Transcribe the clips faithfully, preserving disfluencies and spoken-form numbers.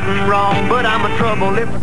nothing wrong, but I'm a trouble if...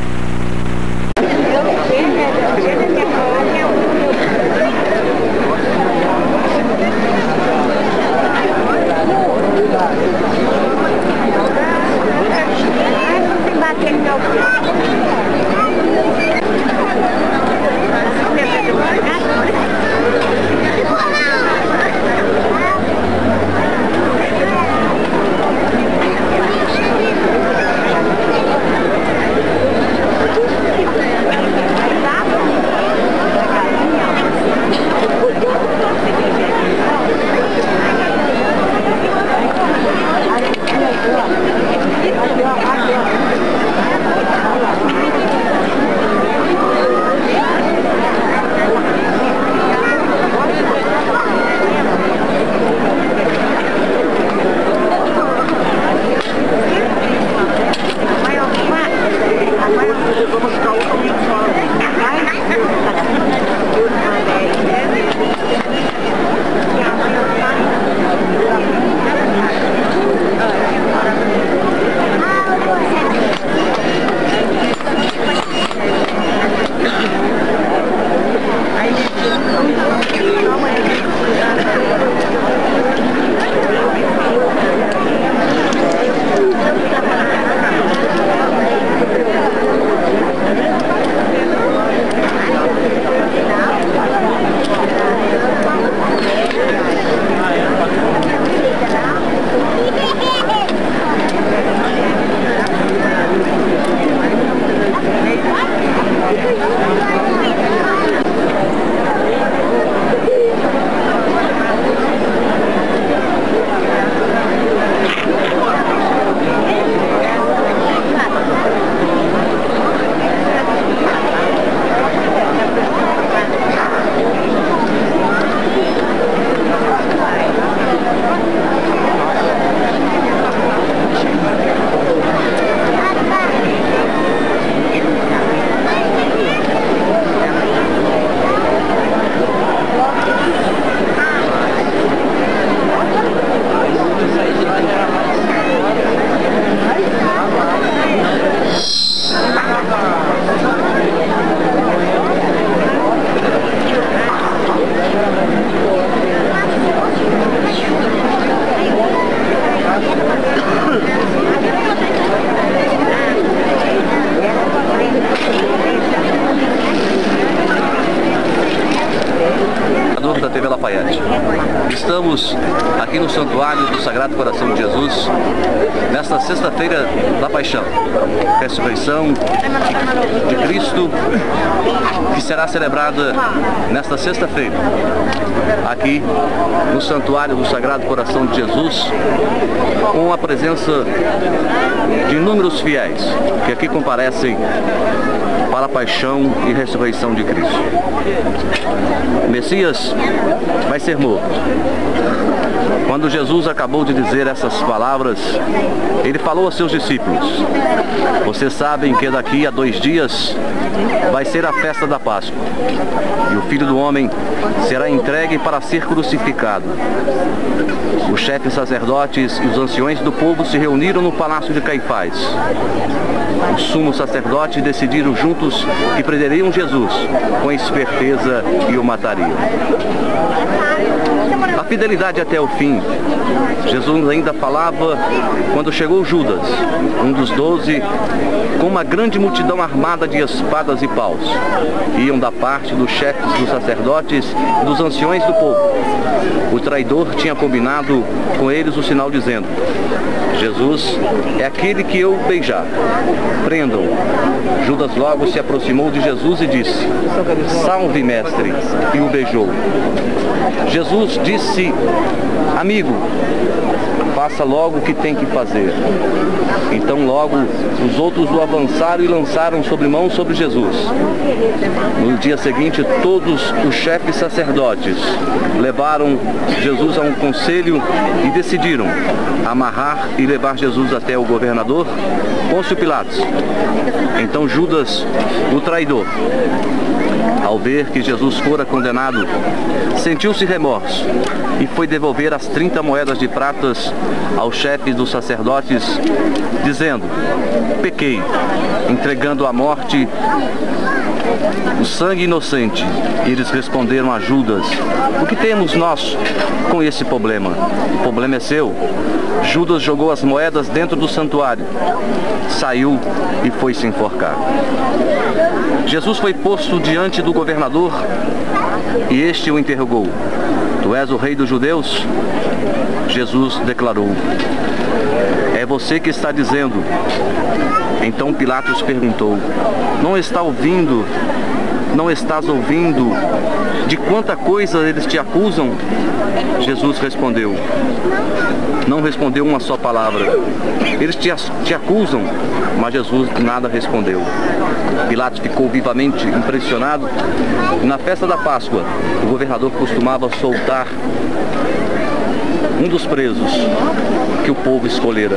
Da T V Lafayette. Estamos aqui no Santuário do Sagrado Coração de Jesus, nesta sexta-feira da Paixão, ressurreição de Cristo, que será celebrada nesta sexta-feira, aqui no Santuário do Sagrado Coração de Jesus, com a presença de inúmeros fiéis que aqui comparecem para a paixão e ressurreição de Cristo. O Messias vai ser morto. Quando Jesus acabou de dizer essas palavras, ele falou a seus discípulos: vocês sabem que daqui a dois dias vai ser a festa da Páscoa, e o Filho do Homem será entregue para ser crucificado. Os chefes sacerdotes e os anciões do povo se reuniram no palácio de Caifás. Os sumos sacerdotes decidiram juntos que prenderiam Jesus com esperteza e o matariam. A fidelidade até o fim. Jesus ainda falava quando chegou Judas, um dos doze, com uma grande multidão armada de espadas e paus. Iam da parte dos chefes dos sacerdotes e dos anciões do povo. O traidor tinha combinado com eles o sinal dizendo: Jesus é aquele que eu beijar. Prendam. Judas logo se aproximou de Jesus e disse: salve, mestre, e o beijou. Jesus disse: amigo, faça logo o que tem que fazer. Então logo os outros o avançaram e lançaram sobre mão sobre Jesus. No dia seguinte, todos os chefes sacerdotes levaram Jesus a um conselho e decidiram amarrar e levar Jesus até o governador Pôncio Pilatos. Então Judas, o traidor, ao ver que Jesus fora condenado, sentiu-se remorso e foi devolver as trinta moedas de pratas aos chefes dos sacerdotes, dizendo: pequei, entregando à morte o sangue inocente. E eles responderam a Judas: o que temos nós com esse problema? O problema é seu. Judas jogou as moedas dentro do santuário, saiu e foi se enforcar. Jesus foi posto diante do governador e este o interrogou: tu és o rei dos judeus? Jesus declarou: é você que está dizendo. Então Pilatos perguntou: não está ouvindo, não estás ouvindo de quanta coisa eles te acusam? Jesus respondeu: não respondeu uma só palavra. Eles te, te acusam, mas Jesus nada respondeu. Pilatos ficou vivamente impressionado. Na festa da Páscoa, o governador costumava soltar um dos presos que o povo escolhera.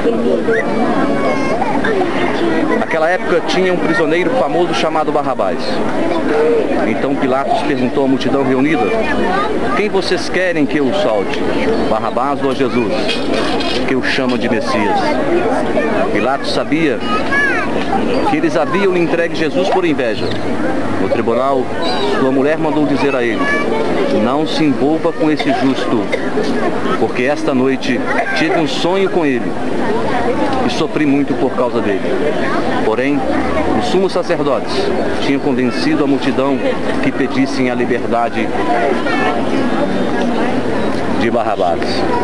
Naquela época tinha um prisioneiro famoso chamado Barrabás. Então Pilatos perguntou à multidão reunida: quem vocês querem que eu solte? Barrabás ou a Jesus, que o chamam de Messias? Pilatos sabia que eles haviam lhe entregue Jesus por inveja. No tribunal, sua mulher mandou dizer a ele: não se envolva com esse justo, porque esta noite tive um sonho com ele e sofri muito por causa dele. Porém, os sumos sacerdotes tinham convencido a multidão que pedissem a liberdade de Barrabás.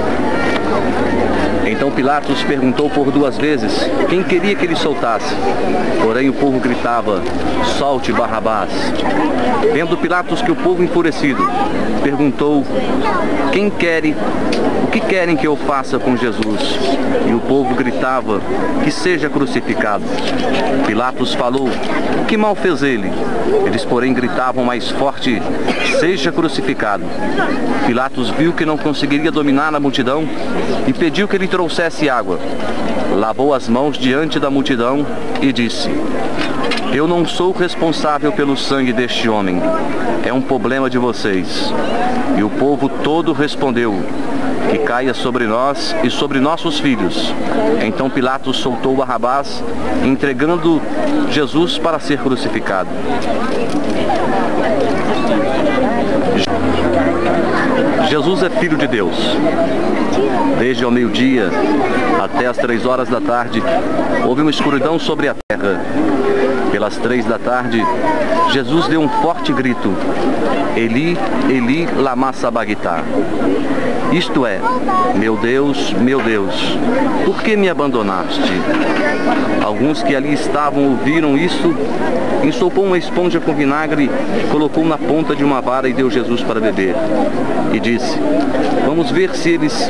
Então Pilatos perguntou por duas vezes quem queria que ele soltasse. Porém o povo gritava: solte Barrabás. Vendo Pilatos que o povo enfurecido, perguntou: quem querem, o que querem que eu faça com Jesus? E o povo gritava: que seja crucificado. Pilatos falou: que mal fez ele? Eles, porém, gritavam mais forte: seja crucificado. Pilatos viu que não conseguiria dominar a multidão e pediu que ele trouxesse água. Lavou as mãos diante da multidão e disse: eu não sou responsável pelo sangue deste homem, é um problema de vocês. E o povo todo respondeu: que caia sobre nós e sobre nossos filhos. Então Pilatos soltou Barrabás, entregando Jesus para ser crucificado. Jesus é Filho de Deus. Desde ao meio-dia até as três horas da tarde, houve uma escuridão sobre a terra. Pelas três da tarde, Jesus deu um forte grito: Eli, Eli, lama sabachthani. Isto é: meu Deus, meu Deus, por que me abandonaste? Alguns que ali estavam ouviram isso, ensopou uma esponja com vinagre, colocou na ponta de uma vara e deu Jesus para beber. E disse: vamos ver se eles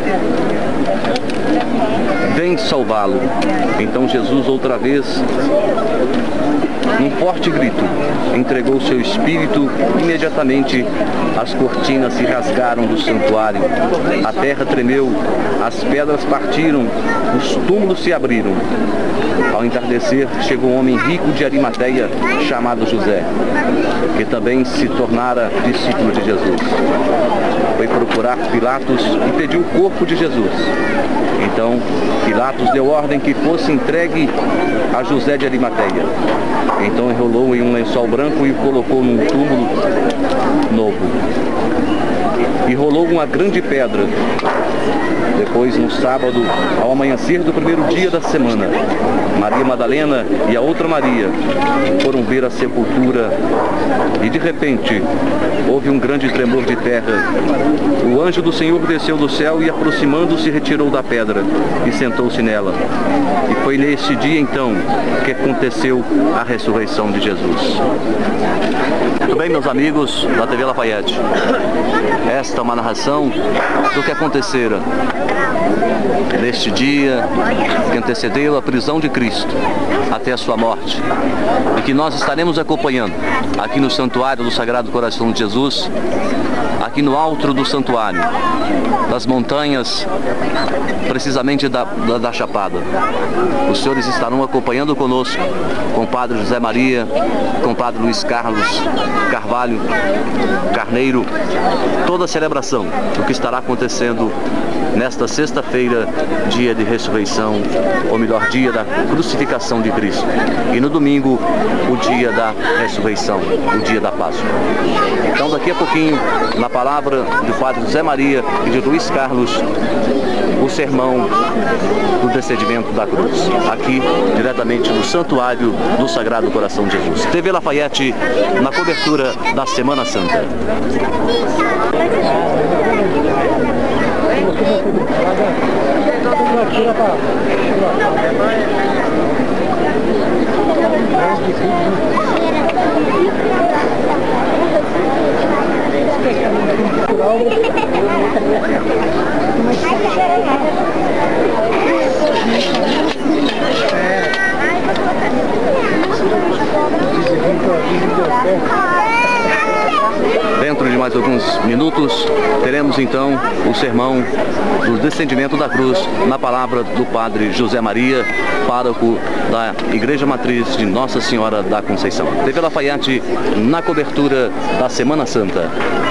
vêm salvá-lo. Então Jesus outra vez, num forte grito, entregou seu espírito. Imediatamente as cortinas se rasgaram do santuário, a terra tremeu, as pedras partiram, os túmulos se abriram. Ao entardecer, chegou um homem rico de Arimateia, chamado José, que também se tornara discípulo de Jesus. Foi procurar Pilatos e pediu o corpo de Jesus. Então Pilatos deu ordem que fosse entregue a José de Arimateia. Então enrolou em um lençol branco e o colocou num túmulo novo. E rolou uma grande pedra. Depois, no sábado, ao amanhecer do primeiro dia da semana, Maria Madalena e a outra Maria foram ver a sepultura e, de repente, houve um grande tremor de terra. O anjo do Senhor desceu do céu e, aproximando-se, retirou da pedra e sentou-se nela. E foi nesse dia, então, que aconteceu a ressurreição de Jesus. Muito bem, meus amigos da T V Lafayette. Esta é uma narração do que acontecera neste dia que antecedeu a prisão de Cristo até a sua morte, e que nós estaremos acompanhando aqui no Santuário do Sagrado Coração de Jesus, aqui no alto do santuário, das montanhas, precisamente da, da, da Chapada. Os senhores estarão acompanhando conosco, com o Padre José Maria, com o Padre Luiz Carlos Carvalho Carneiro, toda a celebração do que estará acontecendo nesta sexta-feira, dia de ressurreição, ou melhor, dia da crucificação de Cristo. E no domingo, o dia da ressurreição, o dia da Páscoa. Então, daqui a pouquinho, na palavra do Padre José Maria e de Luiz Carlos, o sermão do descendimento da cruz, aqui diretamente no Santuário do Sagrado Coração de Jesus. T V Lafayette, na cobertura da Semana Santa. Dentro de mais alguns minutos, teremos então o sermão do descendimento da cruz na palavra do Padre José Maria, pároco da Igreja Matriz de Nossa Senhora da Conceição. T V Lafayette, na cobertura da Semana Santa.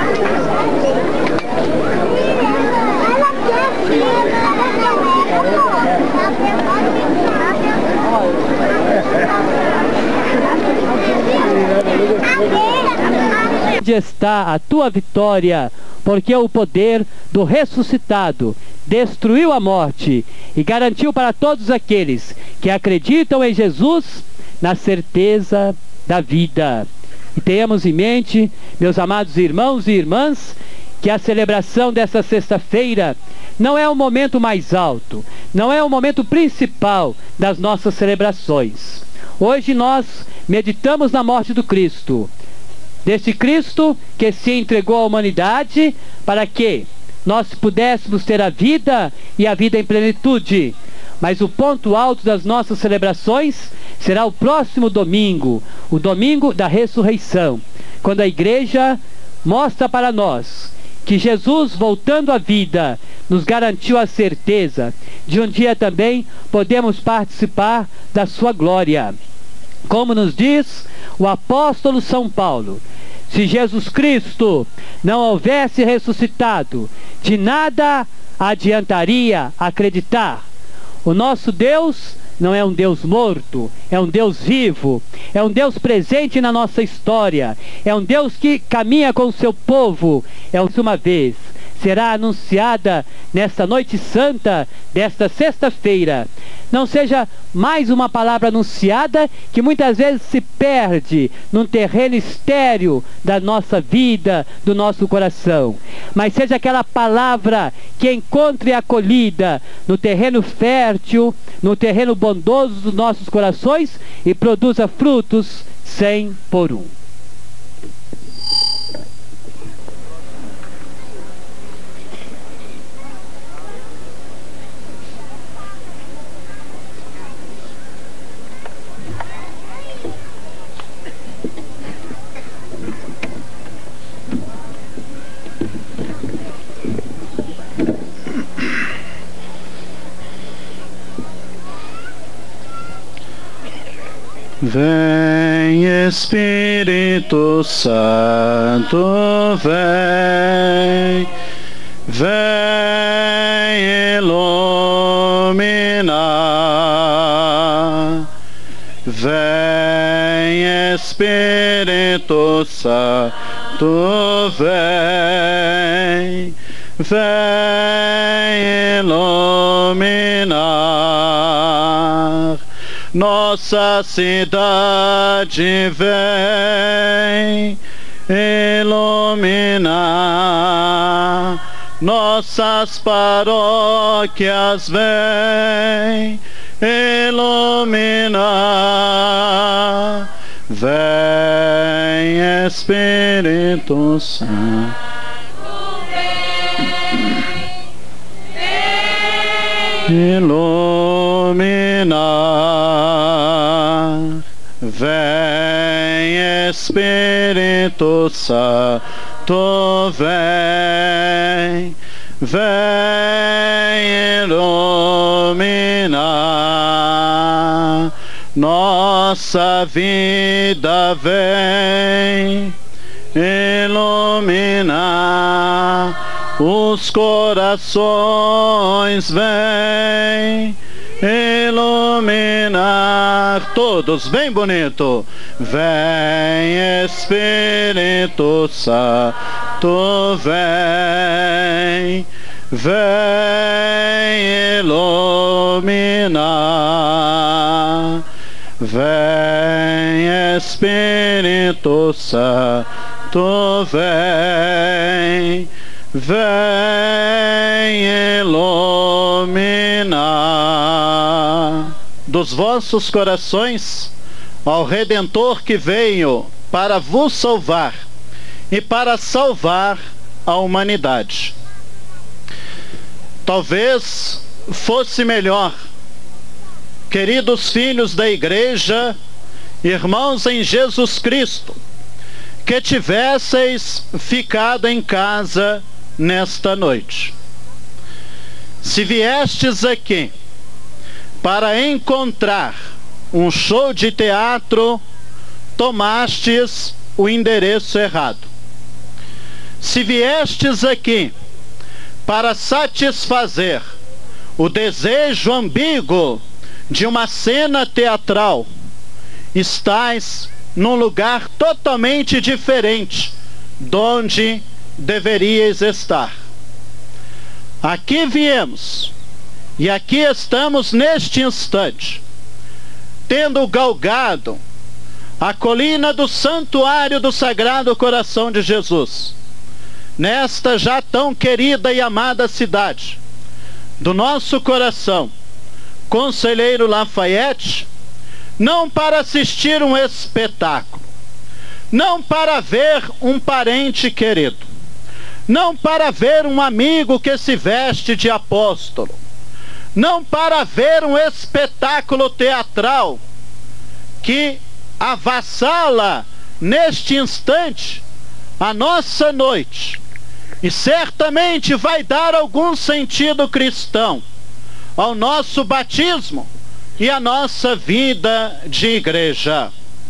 Onde está a tua vitória? Porque o poder do ressuscitado destruiu a morte e garantiu para todos aqueles que acreditam em Jesus na certeza da vida. E tenhamos em mente, meus amados irmãos e irmãs, que a celebração dessa sexta-feira não é o momento mais alto, não é o momento principal das nossas celebrações. Hoje nós meditamos na morte do Cristo, deste Cristo que se entregou à humanidade para que nós pudéssemos ter a vida e a vida em plenitude. Mas o ponto alto das nossas celebrações será o próximo domingo, o domingo da ressurreição, quando a igreja mostra para nós que Jesus, voltando à vida, nos garantiu a certeza de um dia também podemos participar da sua glória. Como nos diz o apóstolo São Paulo, se Jesus Cristo não houvesse ressuscitado, de nada adiantaria acreditar. O nosso Deus não é um Deus morto, é um Deus vivo, é um Deus presente na nossa história, é um Deus que caminha com o seu povo. É uma vez será anunciada nesta noite santa desta sexta-feira. Não seja mais uma palavra anunciada que muitas vezes se perde num terreno estéril da nossa vida, do nosso coração, mas seja aquela palavra que encontre acolhida no terreno fértil, no terreno bondoso dos nossos corações e produza frutos cem por um. Vem Espírito Santo, vem, vem iluminar. Vem Espírito Santo, vem, vem iluminar. Nossa cidade vem iluminar, nossas paróquias vem iluminar. Vem Espírito Santo, iluminar. Vem, Espírito Santo, vem, vem iluminar nossa vida, vem iluminar os corações, vem iluminar todos, bem bonito. Vem, Espírito Santo, vem, vem iluminar. Vem, Espírito Santo, vem, vem iluminar dos vossos corações ao Redentor que veio para vos salvar e para salvar a humanidade. Talvez fosse melhor, queridos filhos da igreja, irmãos em Jesus Cristo, que tivesseis ficado em casa nesta noite. Se viestes aqui para encontrar um show de teatro, tomastes o endereço errado. Se viestes aqui para satisfazer o desejo ambíguo de uma cena teatral, estais num lugar totalmente diferente de onde deveríeis estar. Aqui viemos e aqui estamos neste instante, tendo galgado a colina do santuário do Sagrado Coração de Jesus, nesta já tão querida e amada cidade do nosso coração, Conselheiro Lafayette, não para assistir um espetáculo, não para ver um parente querido, não para ver um amigo que se veste de apóstolo, não para ver um espetáculo teatral que avassala neste instante a nossa noite e certamente vai dar algum sentido cristão ao nosso batismo e à nossa vida de igreja.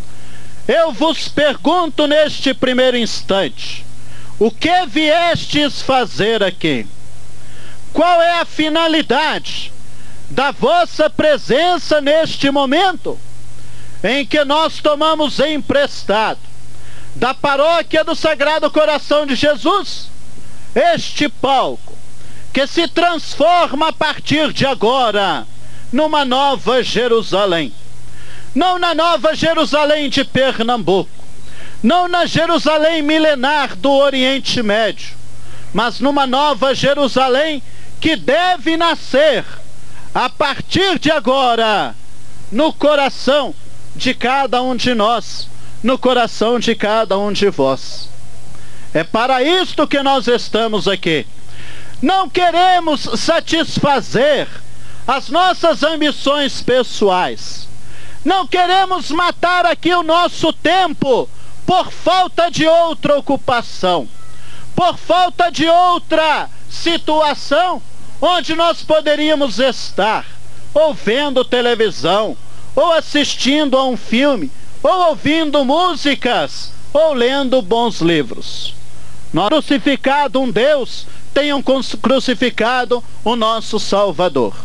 Eu vos pergunto neste primeiro instante, o que viestes fazer aqui? Qual é a finalidade da vossa presença neste momento em que nós tomamos emprestado da paróquia do Sagrado Coração de Jesus este palco que se transforma a partir de agora numa nova Jerusalém? Não na nova Jerusalém de Pernambuco, não na Jerusalém milenar do Oriente Médio, mas numa nova Jerusalém que deve nascer a partir de agora no coração de cada um de nós, no coração de cada um de vós. É para isto que nós estamos aqui. Não queremos satisfazer as nossas ambições pessoais. Não queremos matar aqui o nosso tempo por falta de outra ocupação, por falta de outra situação onde nós poderíamos estar, ou vendo televisão, ou assistindo a um filme, ou ouvindo músicas, ou lendo bons livros. Nós crucificado um Deus, tenham crucificado o nosso Salvador.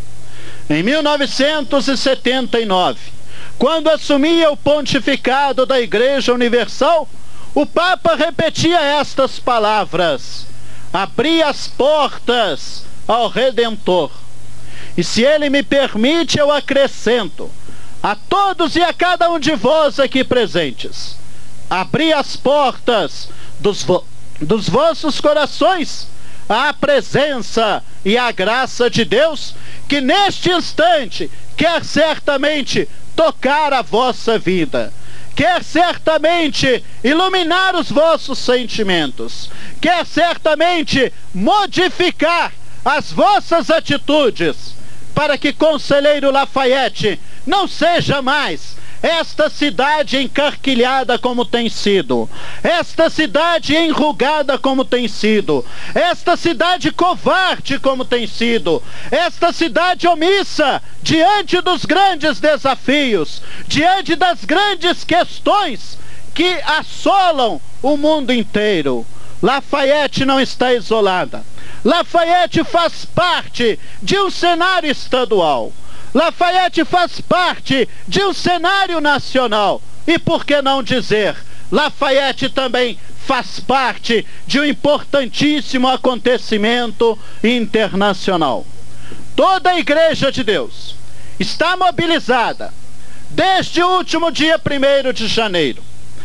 Em mil novecentos e setenta e nove, quando assumia o pontificado da Igreja Universal, o Papa repetia estas palavras: abri as portas ao Redentor. E se ele me permite, eu acrescento a todos e a cada um de vós aqui presentes: abri as portas dos, vo dos vossos corações à presença e à graça de Deus, que neste instante quer certamente tocar a vossa vida, quer certamente iluminar os vossos sentimentos, quer certamente modificar as vossas atitudes, para que Conselheiro Lafayette não seja mais esta cidade encarquilhada como tem sido, esta cidade enrugada como tem sido, esta cidade covarde como tem sido, esta cidade omissa diante dos grandes desafios, diante das grandes questões que assolam o mundo inteiro. Lafayette não está isolada. Lafayette faz parte de um cenário estadual. Lafayette faz parte de um cenário nacional. E por que não dizer, Lafayette também faz parte de um importantíssimo acontecimento internacional. Toda a Igreja de Deus está mobilizada desde o último dia primeiro de janeiro,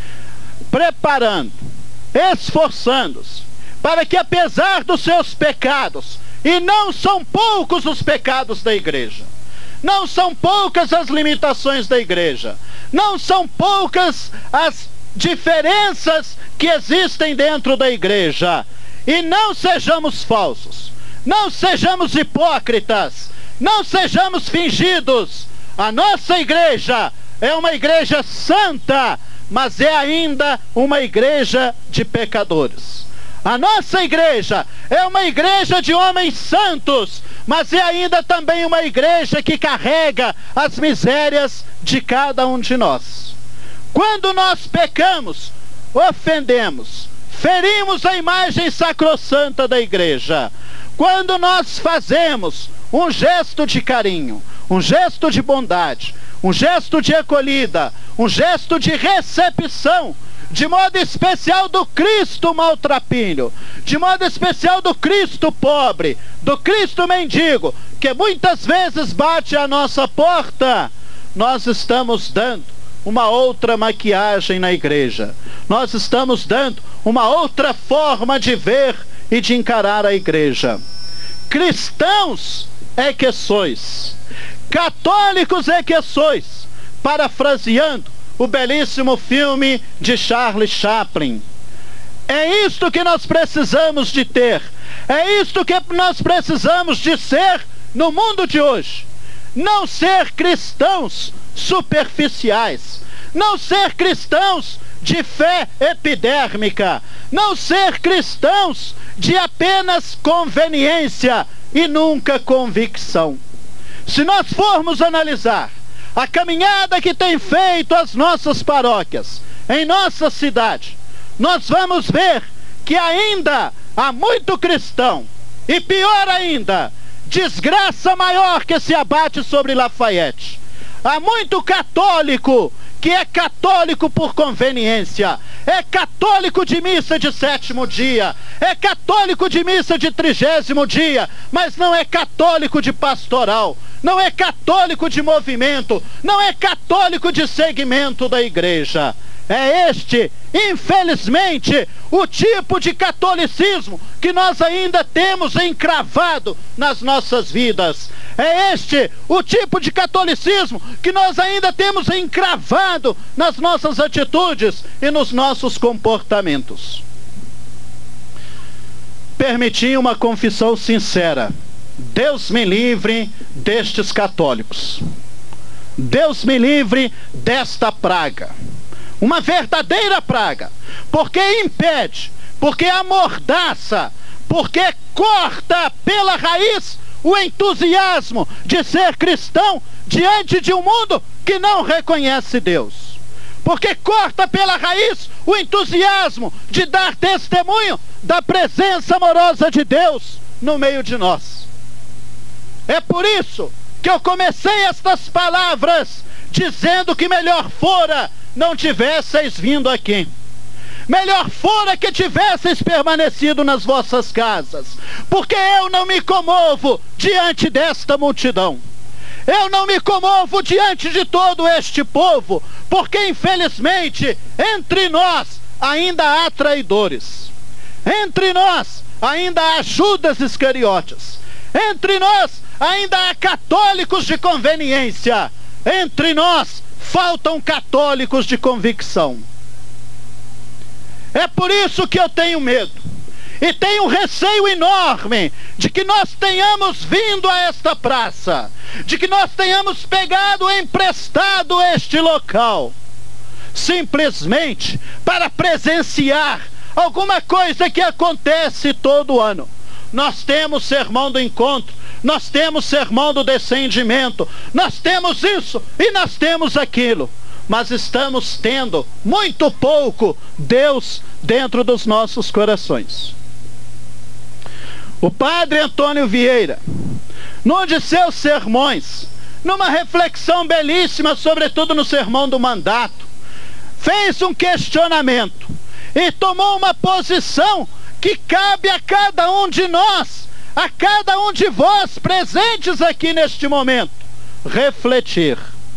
preparando, esforçando-se para que, apesar dos seus pecados, e não são poucos os pecados da igreja, não são poucas as limitações da igreja, não são poucas as diferenças que existem dentro da igreja, e não sejamos falsos, não sejamos hipócritas, não sejamos fingidos. A nossa igreja é uma igreja santa, mas é ainda uma igreja de pecadores. A nossa igreja é uma igreja de homens santos, mas é ainda também uma igreja que carrega as misérias de cada um de nós. Quando nós pecamos, ofendemos, ferimos a imagem sacrossanta da igreja. Quando nós fazemos um gesto de carinho, um gesto de bondade, um gesto de acolhida, um gesto de recepção, de modo especial do Cristo maltrapilho, de modo especial do Cristo pobre, do Cristo mendigo, que muitas vezes bate à nossa porta, nós estamos dando uma outra maquiagem na igreja. Nós estamos dando uma outra forma de ver e de encarar a igreja. Cristãos é que sois, católicos é que sois, parafraseando o belíssimo filme de Charles Chaplin. É isto que nós precisamos de ter, é isto que nós precisamos de ser no mundo de hoje. Não ser cristãos superficiais, não ser cristãos de fé epidérmica, não ser cristãos de apenas conveniência e nunca convicção. Se nós formos analisar a caminhada que tem feito as nossas paróquias, em nossa cidade, nós vamos ver que ainda há muito cristão, e pior ainda, desgraça maior que se abate sobre Lafayette. Há muito católico que é católico por conveniência, é católico de missa de sétimo dia, é católico de missa de trigésimo dia, mas não é católico de pastoral, não é católico de movimento, não é católico de segmento da igreja. É este, infelizmente, o tipo de catolicismo que nós ainda temos encravado nas nossas vidas. É este o tipo de catolicismo que nós ainda temos encravado nas nossas atitudes e nos nossos comportamentos. Permiti uma confissão sincera. Deus me livre destes católicos. Deus me livre desta praga. Uma verdadeira praga, porque impede, porque amordaça, porque corta pela raiz o entusiasmo de ser cristão diante de um mundo que não reconhece Deus. Porque corta pela raiz o entusiasmo de dar testemunho da presença amorosa de Deus no meio de nós. É por isso que eu comecei estas palavras dizendo que melhor fora não tivesseis vindo aqui. Melhor fora que tivesseis permanecido nas vossas casas, porque eu não me comovo diante desta multidão. Eu não me comovo diante de todo este povo, porque infelizmente entre nós ainda há traidores. Entre nós ainda há Judas Iscariotes. Entre nós ainda há católicos de conveniência. Entre nós faltam católicos de convicção. É por isso que eu tenho medo. e tenho um receio enorme de que nós tenhamos vindo a esta praça, de que nós tenhamos pegado emprestado este local, simplesmente para presenciar alguma coisa que acontece todo ano. Nós temos sermão do encontro, nós temos sermão do descendimento, nós temos isso e nós temos aquilo, mas estamos tendo muito pouco Deus dentro dos nossos corações. O padre Antônio Vieira, num de seus sermões, numa reflexão belíssima, sobretudo no sermão do mandato, fez um questionamento e tomou uma posição que cabe a cada um de nós, a cada um de vós presentes aqui neste momento, refletir.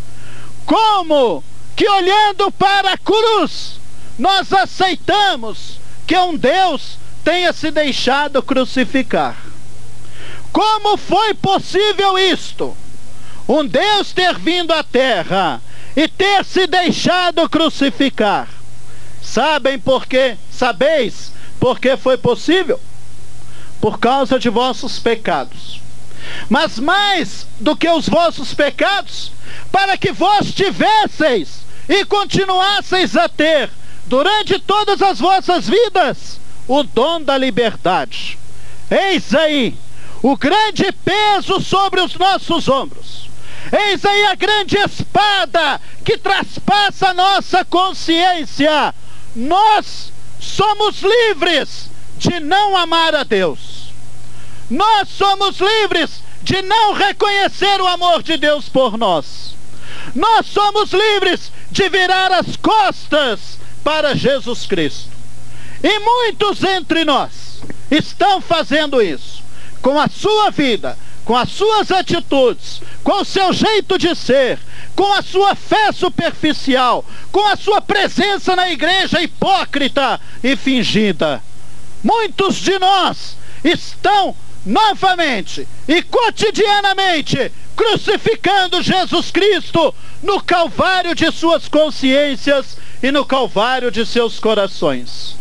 Como que, olhando para a cruz, nós aceitamos que um Deus tenha se deixado crucificar? Como foi possível isto? Um Deus ter vindo à terra e ter se deixado crucificar. Sabem por quê? Sabeis por que foi possível? Por causa de vossos pecados. Mas mais do que os vossos pecados, para que vós tivesseis e continuasseis a ter, durante todas as vossas vidas, o dom da liberdade. Eis aí o grande peso sobre os nossos ombros. Eis aí a grande espada que traspassa a nossa consciência. Nós somos livres de não amar a Deus. Nós somos livres de não reconhecer o amor de Deus por nós. Nós somos livres de virar as costas para Jesus Cristo. E muitos entre nós estão fazendo isso, com a sua vida, com as suas atitudes, com o seu jeito de ser, com a sua fé superficial, com a sua presença na igreja hipócrita e fingida. Muitos de nós estão novamente e cotidianamente crucificando Jesus Cristo no calvário de suas consciências e no calvário de seus corações.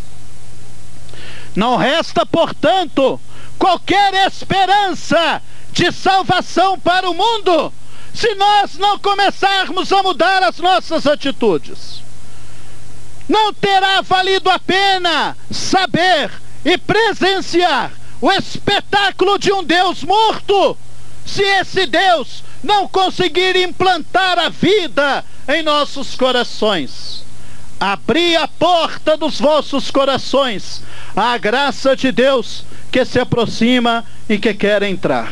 Não resta, portanto, qualquer esperança de salvação para o mundo se nós não começarmos a mudar as nossas atitudes. Não terá valido a pena saber e presenciar o espetáculo de um Deus morto se esse Deus não conseguir implantar a vida em nossos corações. Abri a porta dos vossos corações à graça de Deus que se aproxima e que quer entrar.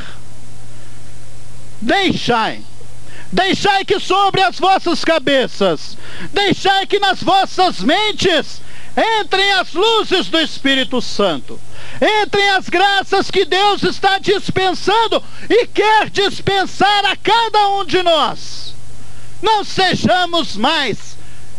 Deixai, deixai que sobre as vossas cabeças, deixai que nas vossas mentes entrem as luzes do Espírito Santo, entrem as graças que Deus está dispensando e quer dispensar a cada um de nós. Não sejamos mais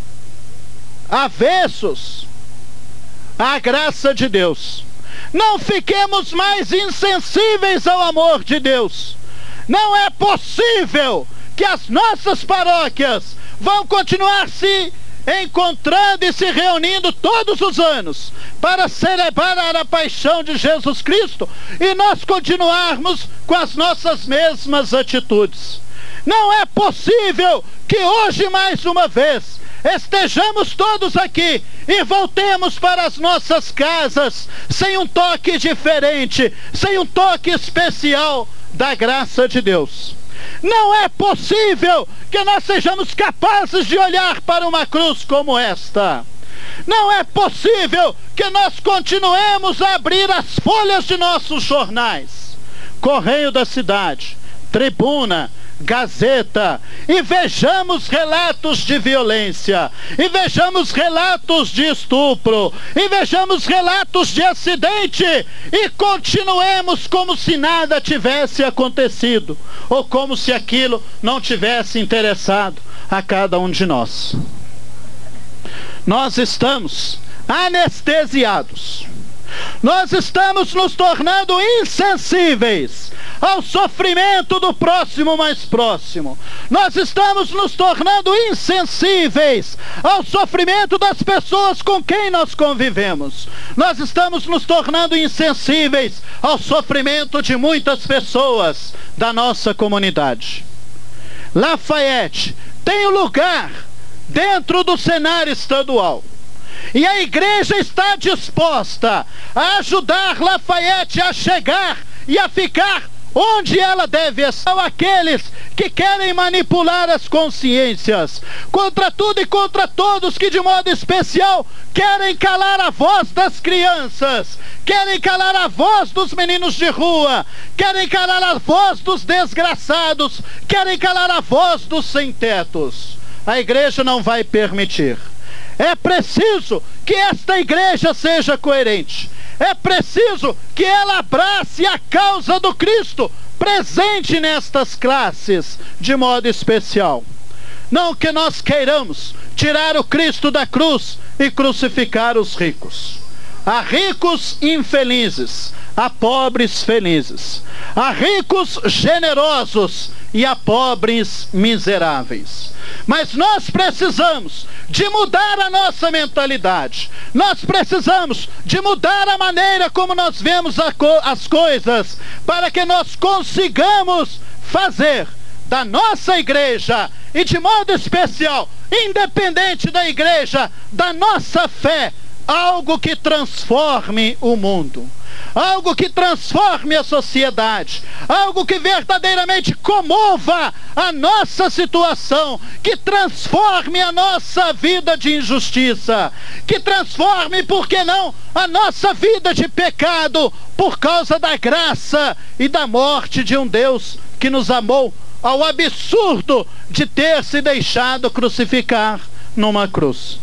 avessos à graça de Deus. Não fiquemos mais insensíveis ao amor de Deus. Não é possível que as nossas paróquias vão continuar se encontrando e se reunindo todos os anos para celebrar a paixão de Jesus Cristo e nós continuarmos com as nossas mesmas atitudes. Não é possível que hoje, mais uma vez, estejamos todos aqui e voltemos para as nossas casas sem um toque diferente, sem um toque especial da graça de Deus. Não é possível que nós sejamos capazes de olhar para uma cruz como esta. Não é possível que nós continuemos a abrir as folhas de nossos jornais, Correio da Cidade, Tribuna, Gazeta, e vejamos relatos de violência, e vejamos relatos de estupro, e vejamos relatos de acidente, e continuemos como se nada tivesse acontecido, ou como se aquilo não tivesse interessado a cada um de nós. Nós estamos anestesiados Nós estamos nos tornando insensíveis ao sofrimento do próximo mais próximo. Nós estamos nos tornando insensíveis ao sofrimento das pessoas com quem nós convivemos. Nós estamos nos tornando insensíveis ao sofrimento de muitas pessoas da nossa comunidade. Lafayette tem um lugar dentro do cenário estadual. E a igreja está disposta a ajudar Lafayette a chegar e a ficar onde ela deve estar. Aqueles que querem manipular as consciências, contra tudo e contra todos que de modo especial querem calar a voz das crianças, querem calar a voz dos meninos de rua, querem calar a voz dos desgraçados, querem calar a voz dos sem-tetos. A igreja não vai permitir. É preciso que esta igreja seja coerente. É preciso que ela abrace a causa do Cristo presente nestas classes, de modo especial. Não que nós queiramos tirar o Cristo da cruz e crucificar os ricos. Há ricos infelizes, há pobres felizes. Há ricos generosos e há pobres miseráveis. Mas nós precisamos de mudar a nossa mentalidade. Nós precisamos de mudar a maneira como nós vemos a co- as coisas, para que nós consigamos fazer da nossa igreja, e de modo especial, independente da igreja, da nossa fé, algo que transforme o mundo. Algo que transforme a sociedade, algo que verdadeiramente comova a nossa situação, que transforme a nossa vida de injustiça, que transforme, por que não, a nossa vida de pecado, por causa da graça e da morte de um Deus que nos amou ao absurdo de ter se deixado crucificar numa cruz.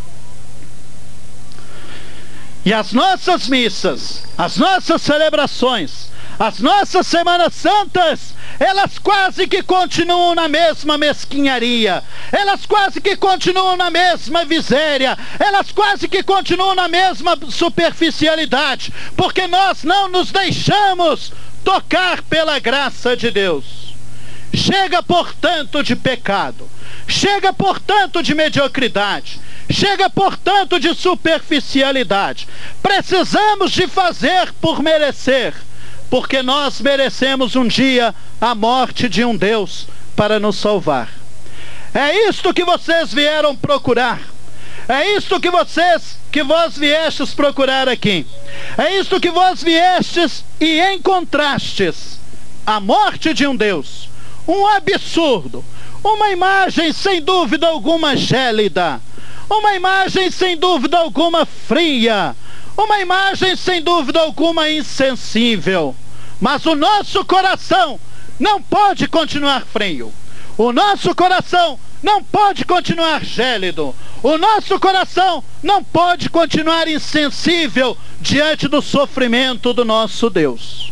E as nossas missas, as nossas celebrações, as nossas Semanas Santas, elas quase que continuam na mesma mesquinharia, elas quase que continuam na mesma miséria, elas quase que continuam na mesma superficialidade, porque nós não nos deixamos tocar pela graça de Deus. Chega, portanto, de pecado, chega, portanto, de mediocridade, chega, portanto, de superficialidade. Precisamos de fazer por merecer, porque nós merecemos um dia a morte de um Deus para nos salvar. É isto que vocês vieram procurar. É isto que vocês, que vós viestes procurar aqui. É isto que vós viestes e encontrastes. A morte de um Deus. Um absurdo. Uma imagem sem dúvida alguma gélida. Uma imagem sem dúvida alguma fria. Uma imagem sem dúvida alguma insensível. Mas o nosso coração não pode continuar frio. O nosso coração não pode continuar gélido. O nosso coração não pode continuar insensível diante do sofrimento do nosso Deus.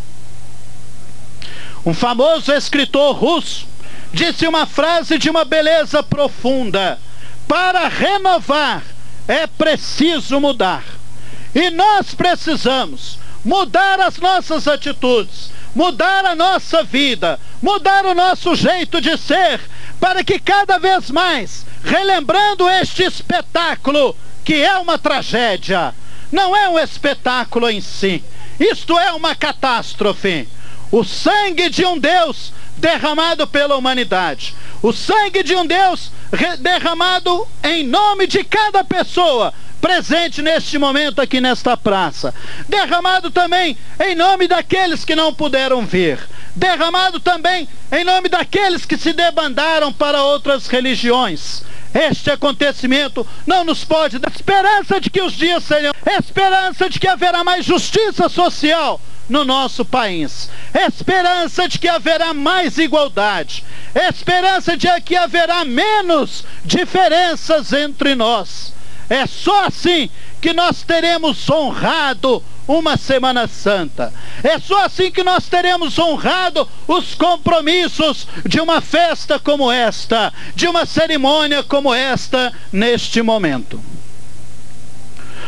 Um famoso escritor russo disse uma frase de uma beleza profunda: para renovar é preciso mudar. E nós precisamos mudar as nossas atitudes, mudar a nossa vida, mudar o nosso jeito de ser, para que cada vez mais, relembrando este espetáculo, que é uma tragédia, não é um espetáculo em si, isto é uma catástrofe. O sangue de um Deus derramado pela humanidade, o sangue de um Deus derramado em nome de cada pessoa presente neste momento aqui nesta praça, derramado também em nome daqueles que não puderam vir, derramado também em nome daqueles que se debandaram para outras religiões. Este acontecimento não nos pode dar esperança de que os dias serão, esperança de que haverá mais justiça social no nosso país, esperança de que haverá mais igualdade, esperança de que haverá menos diferenças entre nós. É só assim que nós teremos honrado uma Semana Santa. É só assim que nós teremos honrado os compromissos de uma festa como esta, de uma cerimônia como esta, neste momento.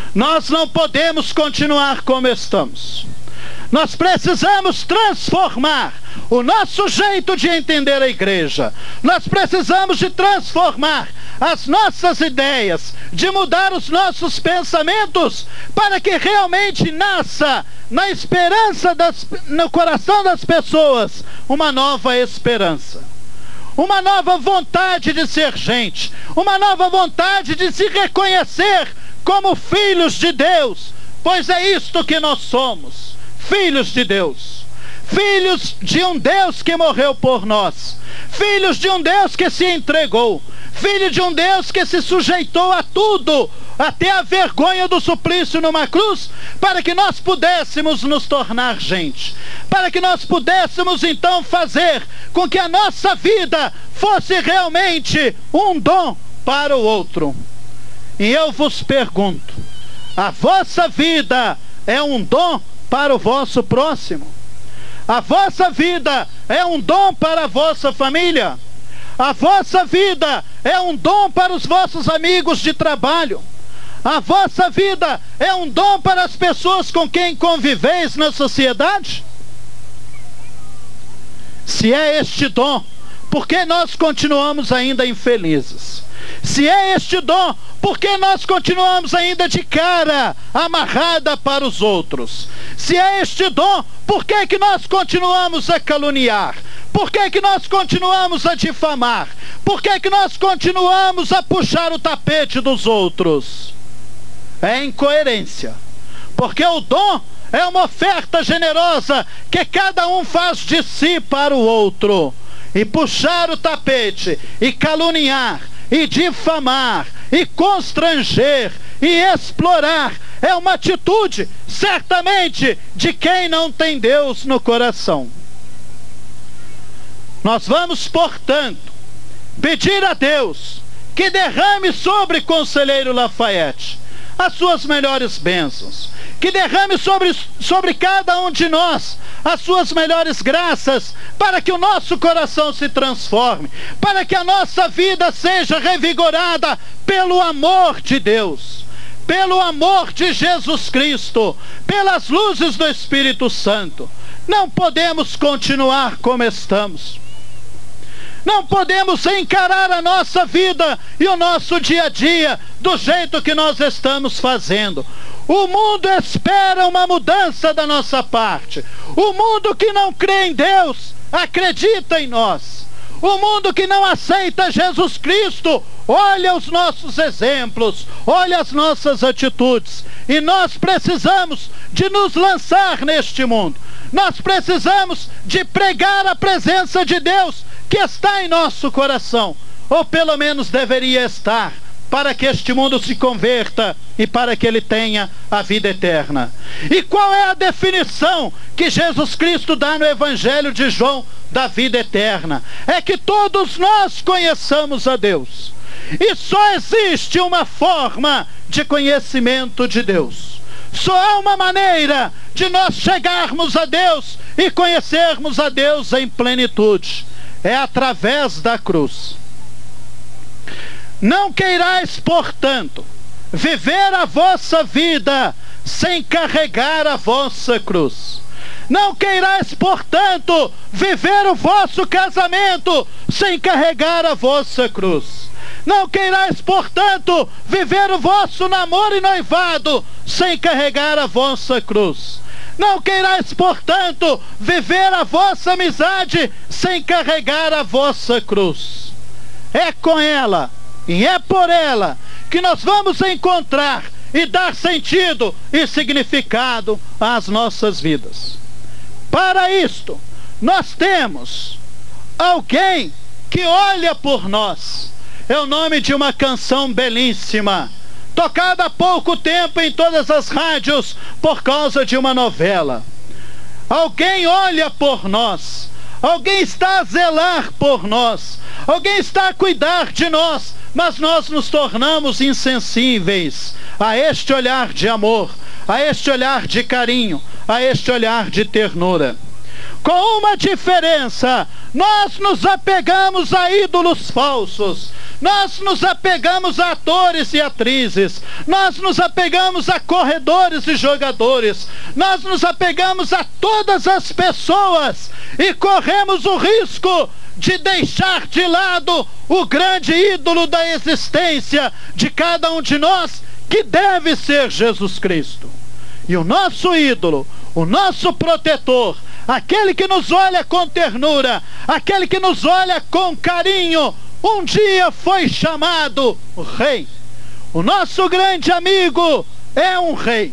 Nós não podemos continuar como estamos. Nós precisamos transformar o nosso jeito de entender a igreja. Nós precisamos de transformar as nossas ideias, de mudar os nossos pensamentos, para que realmente nasça na esperança das, no coração das pessoas uma nova esperança, uma nova vontade de ser gente, uma nova vontade de se reconhecer como filhos de Deus, pois é isto que nós somos, filhos de Deus, filhos de um Deus que morreu por nós, filhos de um Deus que se entregou, filho de um Deus que se sujeitou a tudo, até a vergonha do suplício numa cruz, para que nós pudéssemos nos tornar gente, para que nós pudéssemos então fazer com que a nossa vida fosse realmente um dom para o outro. E eu vos pergunto, a vossa vida é um dom para o vosso próximo? A vossa vida é um dom para a vossa família? A vossa vida é um dom para os vossos amigos de trabalho? A vossa vida é um dom para as pessoas com quem conviveis na sociedade? Se é este dom, por que nós continuamos ainda infelizes? Se é este dom, por que nós continuamos ainda de cara amarrada para os outros? Se é este dom, por que que nós continuamos a caluniar? Por que que nós continuamos a difamar? Por que que nós continuamos a puxar o tapete dos outros? É incoerência, porque o dom é uma oferta generosa que cada um faz de si para o outro. E puxar o tapete, e caluniar, e difamar, e constranger, e explorar, é uma atitude, certamente, de quem não tem Deus no coração. Nós vamos, portanto, pedir a Deus que derrame sobre Conselheiro Lafayette as suas melhores bênçãos, que derrame sobre, sobre cada um de nós as suas melhores graças, para que o nosso coração se transforme, para que a nossa vida seja revigorada pelo amor de Deus, pelo amor de Jesus Cristo, pelas luzes do Espírito Santo. Não podemos continuar como estamos. Não podemos encarar a nossa vida e o nosso dia a dia do jeito que nós estamos fazendo. O mundo espera uma mudança da nossa parte. O mundo que não crê em Deus acredita em nós. O mundo que não aceita Jesus Cristo olha os nossos exemplos, olha as nossas atitudes. E nós precisamos de nos lançar neste mundo. Nós precisamos de pregar a presença de Deus que está em nosso coração, ou pelo menos deveria estar, para que este mundo se converta e para que ele tenha a vida eterna. E qual é a definição que Jesus Cristo dá no Evangelho de João da vida eterna? É que todos nós conheçamos a Deus. E só existe uma forma de conhecimento de Deus. Só há uma maneira de nós chegarmos a Deus e conhecermos a Deus em plenitude. É através da cruz. Não queirais, portanto, viver a vossa vida sem carregar a vossa cruz. Não queirais, portanto, viver o vosso casamento sem carregar a vossa cruz. Não queirais, portanto, viver o vosso namoro e noivado sem carregar a vossa cruz. Não queirais, portanto, viver a vossa amizade sem carregar a vossa cruz. É com ela e é por ela que nós vamos encontrar e dar sentido e significado às nossas vidas. Para isto, nós temos alguém que olha por nós. É o nome de uma canção belíssima, tocada há pouco tempo em todas as rádios por causa de uma novela. Alguém olha por nós, alguém está a zelar por nós, alguém está a cuidar de nós, mas nós nos tornamos insensíveis a este olhar de amor, a este olhar de carinho, a este olhar de ternura. com uma diferença: nós nos apegamos a ídolos falsos, nós nos apegamos a atores e atrizes, nós nos apegamos a corredores e jogadores, nós nos apegamos a todas as pessoas e corremos o risco de deixar de lado o grande ídolo da existência de cada um de nós, que deve ser Jesus Cristo. E o nosso ídolo, o nosso protetor, aquele que nos olha com ternura, aquele que nos olha com carinho, um dia foi chamado Rei. O nosso grande amigo é um Rei,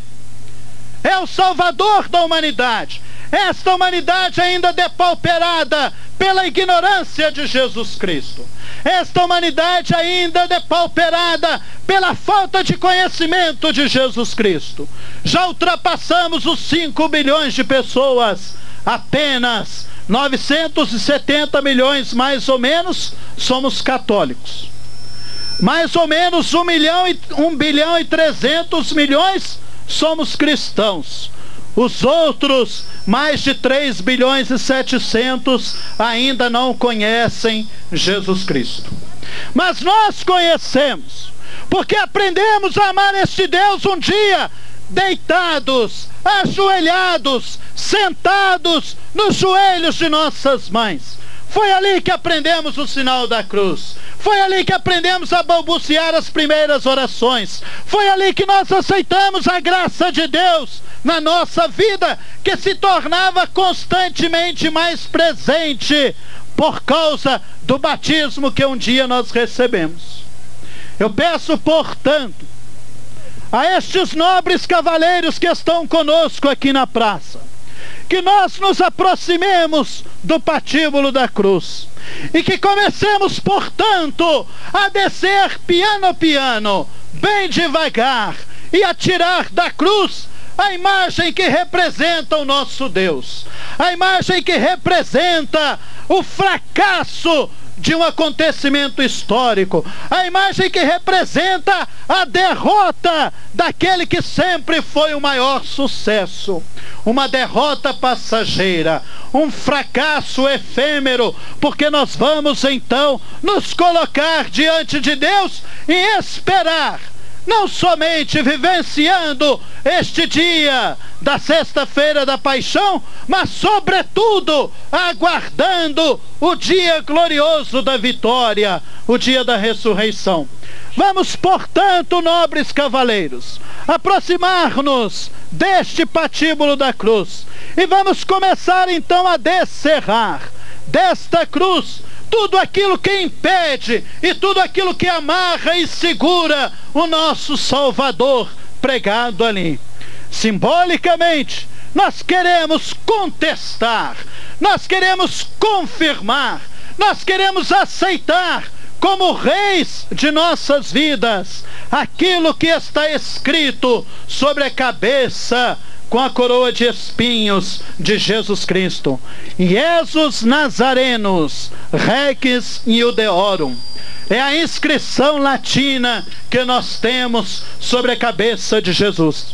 é o Salvador da humanidade. Esta humanidade ainda depauperada pela ignorância de Jesus Cristo, esta humanidade ainda depauperada pela falta de conhecimento de Jesus Cristo. Já ultrapassamos os cinco bilhões de pessoas, apenas novecentos e setenta milhões mais ou menos somos católicos, mais ou menos um milhão e um bilhão e trezentos milhões somos cristãos. Os outros, mais de três bilhões e setecentos, ainda não conhecem Jesus Cristo. Mas nós conhecemos, porque aprendemos a amar este Deus um dia, deitados, ajoelhados, sentados nos joelhos de nossas mães. Foi ali que aprendemos o sinal da cruz. Foi ali que aprendemos a balbuciar as primeiras orações. Foi ali que nós aceitamos a graça de Deus na nossa vida, que se tornava constantemente mais presente por causa do batismo que um dia nós recebemos. Eu peço, portanto, a estes nobres cavaleiros que estão conosco aqui na praça, que nós nos aproximemos do patíbulo da cruz e que comecemos, portanto, a descer piano a piano, bem devagar, e a tirar da cruz a imagem que representa o nosso Deus, a imagem que representa o fracasso de um acontecimento histórico, a imagem que representa a derrota daquele que sempre foi o maior sucesso, uma derrota passageira, um fracasso efêmero, porque nós vamos então nos colocar diante de Deus e esperar, não somente vivenciando este dia da sexta-feira da paixão, mas sobretudo aguardando o dia glorioso da vitória, o dia da ressurreição. Vamos, portanto, nobres cavaleiros, aproximar-nos deste patíbulo da cruz e vamos começar então a descerrar desta cruz tudo aquilo que impede e tudo aquilo que amarra e segura o nosso Salvador pregado ali. Simbolicamente, nós queremos contestar, nós queremos confirmar, nós queremos aceitar como reis de nossas vidas aquilo que está escrito sobre a cabeça com a coroa de espinhos de Jesus Cristo: Jesus Nazarenus Rex Iudeorum. É a inscrição latina que nós temos sobre a cabeça de Jesus,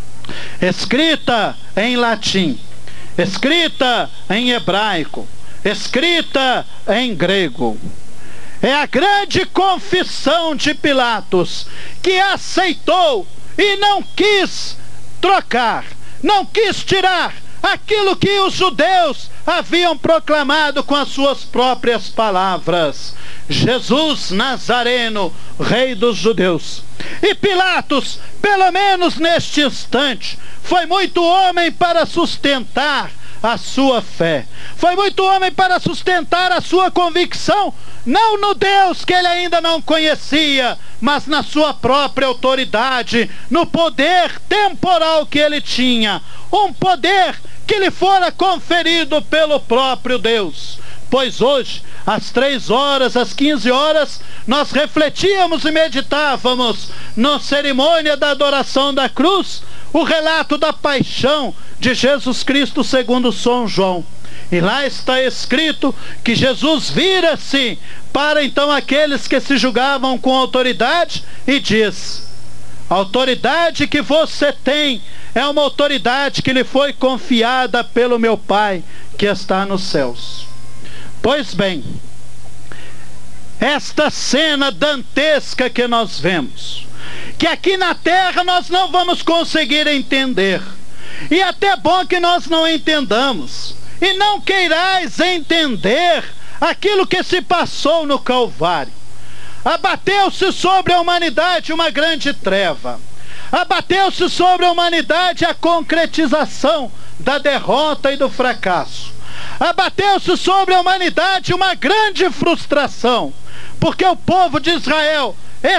escrita em latim, escrita em hebraico, escrita em grego. É a grande confissão de Pilatos, que aceitou e não quis trocar, não quis tirar aquilo que os judeus haviam proclamado com as suas próprias palavras: Jesus Nazareno, Rei dos Judeus. E Pilatos, pelo menos neste instante, foi muito homem para sustentar a sua fé, foi muito homem para sustentar a sua convicção, não no Deus que ele ainda não conhecia, mas na sua própria autoridade, no poder temporal que ele tinha, um poder que lhe fora conferido pelo próprio Deus. Pois hoje, às três horas, às quinze horas, nós refletíamos e meditávamos na cerimônia da adoração da cruz, o relato da paixão de Jesus Cristo segundo São João. E lá está escrito que Jesus vira-se para então aqueles que se julgavam com autoridade e diz: a autoridade que você tem é uma autoridade que lhe foi confiada pelo meu Pai que está nos céus. Pois bem, esta cena dantesca que nós vemos, que aqui na terra nós não vamos conseguir entender, e até bom que nós não entendamos, e não queirais entender aquilo que se passou no Calvário. Abateu-se sobre a humanidade uma grande treva, abateu-se sobre a humanidade a concretização da derrota e do fracasso, abateu-se sobre a humanidade uma grande frustração, porque o povo de Israel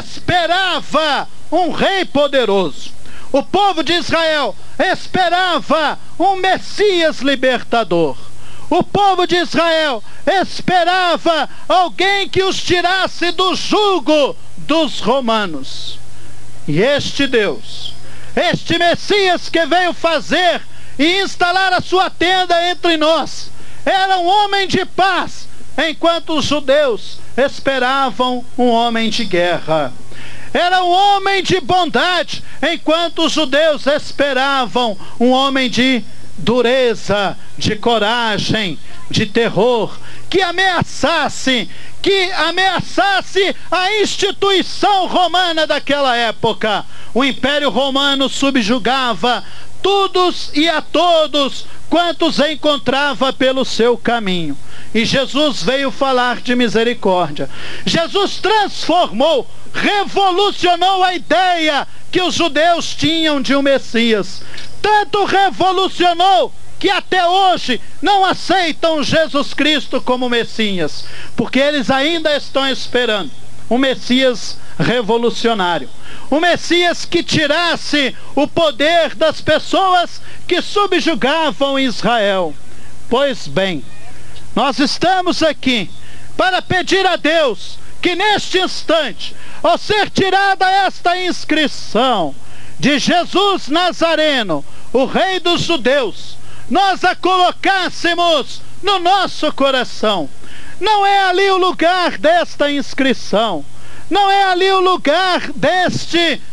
esperava um rei poderoso, o povo de Israel esperava um Messias libertador, o povo de Israel esperava alguém que os tirasse do jugo dos romanos. E este Deus, este Messias que veio fazer e instalar a sua tenda entre nós, era um homem de paz, enquanto os judeus esperavam um homem de guerra. Era um homem de bondade, enquanto os judeus esperavam um homem de dureza, de coragem, de terror, que ameaçasse, que ameaçasse a instituição romana daquela época. O Império Romano subjugava todos e a todos quantos encontrava pelo seu caminho. E Jesus veio falar de misericórdia. Jesus transformou, revolucionou a ideia que os judeus tinham de um Messias. Tanto revolucionou que até hoje não aceitam Jesus Cristo como Messias, porque eles ainda estão esperando um Messias revolucionário, um Messias que tirasse o poder das pessoas que subjugavam Israel. Pois bem, nós estamos aqui para pedir a Deus que neste instante, ao ser tirada esta inscrição de Jesus Nazareno, o Rei dos Judeus, nós a colocássemos no nosso coração. Não é ali o lugar desta inscrição, não é ali o lugar deste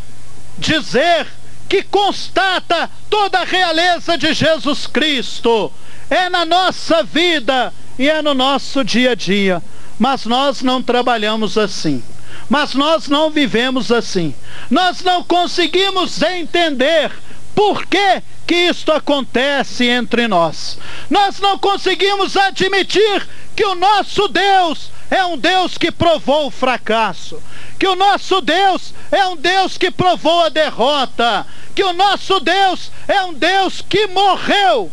dizer que constata toda a realeza de Jesus Cristo. É na nossa vida e é no nosso dia a dia. Mas nós não trabalhamos assim, mas nós não vivemos assim, nós não conseguimos entender por que que isto acontece entre nós. Nós não conseguimos admitir que o nosso Deus é um Deus que provou o fracasso, que o nosso Deus é um Deus que provou a derrota, que o nosso Deus é um Deus que morreu.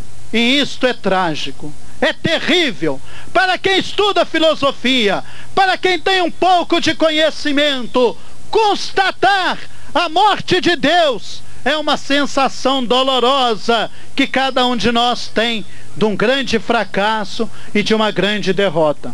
E isto é trágico, é terrível. Para quem estuda filosofia, para quem tem um pouco de conhecimento, constatar a morte de Deus é uma sensação dolorosa que cada um de nós tem de um grande fracasso e de uma grande derrota.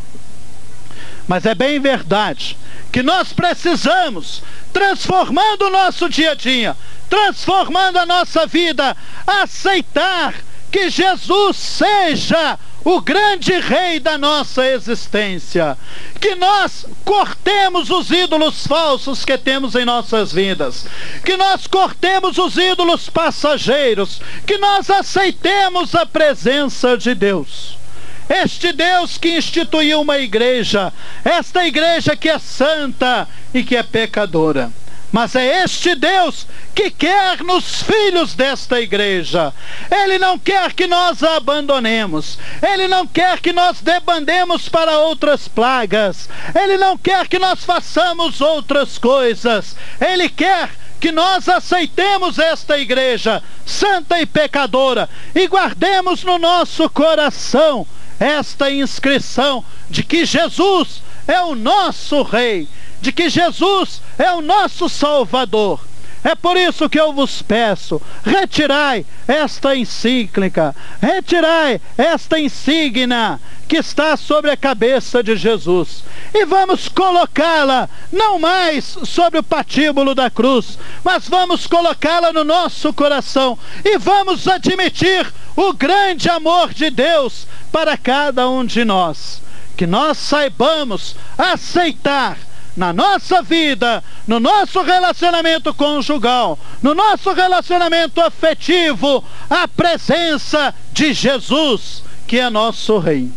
Mas é bem verdade que nós precisamos, transformando o nosso dia a dia, transformando a nossa vida, aceitar que Jesus seja o grande rei da nossa existência, que nós cortemos os ídolos falsos que temos em nossas vidas, que nós cortemos os ídolos passageiros, que nós aceitemos a presença de Deus. Este Deus que instituiu uma igreja, esta igreja que é santa e que é pecadora. Mas é este Deus que quer nos filhos desta igreja. Ele não quer que nós a abandonemos. Ele não quer que nós debandemos para outras plagas. Ele não quer que nós façamos outras coisas. Ele quer que nós aceitemos esta igreja santa e pecadora e guardemos no nosso coração esta inscrição de que Jesus é o nosso Rei, de que Jesus é o nosso Salvador. É por isso que eu vos peço, retirai esta encíclica, retirai esta insígnia que está sobre a cabeça de Jesus, e vamos colocá-la não mais sobre o patíbulo da cruz, mas vamos colocá-la no nosso coração, e vamos admitir o grande amor de Deus para cada um de nós. Que nós saibamos aceitar na nossa vida, no nosso relacionamento conjugal, no nosso relacionamento afetivo, a presença de Jesus, que é nosso Rei.